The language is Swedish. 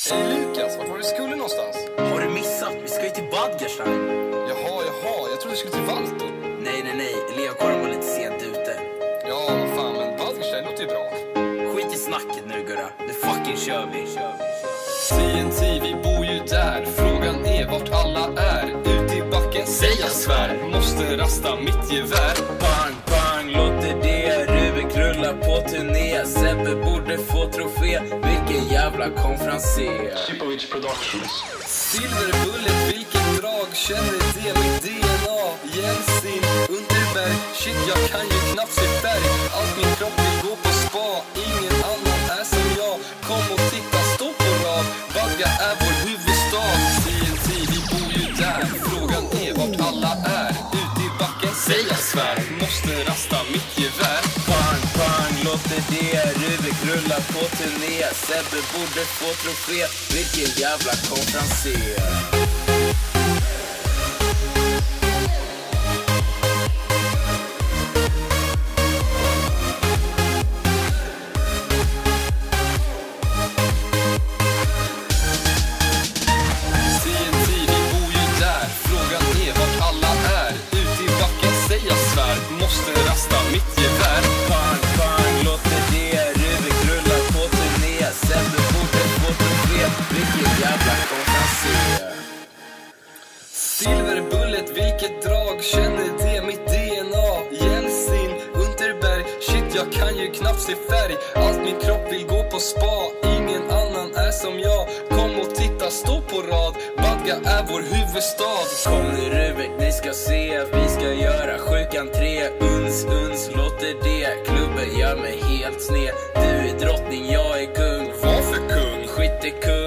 Hej Lukas, vart var du skulle någonstans? Har du missat? Vi ska ju till Badgerstein. Jaha, jag trodde du skulle till Valto. Nej, elevkåren var lite sent ute. Ja, vad fan, men Badgerstein låter ju bra. Skit i snacket nu, gurra. Nu fucking kör vi. TNT, vi bor ju där. Frågan är vart alla är. Ute i backen, säg jag svär. Måste rasta mitt gevär. Bang, bang, låter det. Ruben krullar på turné. Sebbe borde få trofé. Vilken jävla konferenser. Chipovic Productions. Silverbullet, vilket drag. Känner det mitt DNA. Jensin, Unterberg. Shit, jag kan ju knappt se färg. Allt min kropp vill gå på spa. Ingen annan är som jag. Kom och titta, stå på rad. Badga är vår huvudstad. TNT, vi bor ju där. Frågan är vart alla är. Ute i backen, säg jag svär. Måste rasta mitt gevär. Bang, bang, låter det. Ruben krullar på turné. Sebbe borde få trofé. Vilken jävla konferenser. Måste rasta mitt gevär. Bang, bang, låter det. Ruben krullar på turné. Sebbe borde få trofé. Vilken jävla konferenser. Silverbullet, vilket drag. Känner det mitt DNA. Jensin, Unterberg. Shit, jag kan ju knappt se färg. Allt min kropp vill gå på spa. Ingen annan är som jag. Kom och titta, stå på rad. Badga är vår huvudstad. Kom nu Ruben, ni ska se. Vi ska göra sjuk entré. Uns, låter det. Klubben gör mig helt sned. Du är drottning, jag är kung. Varför kung? Skyttekung.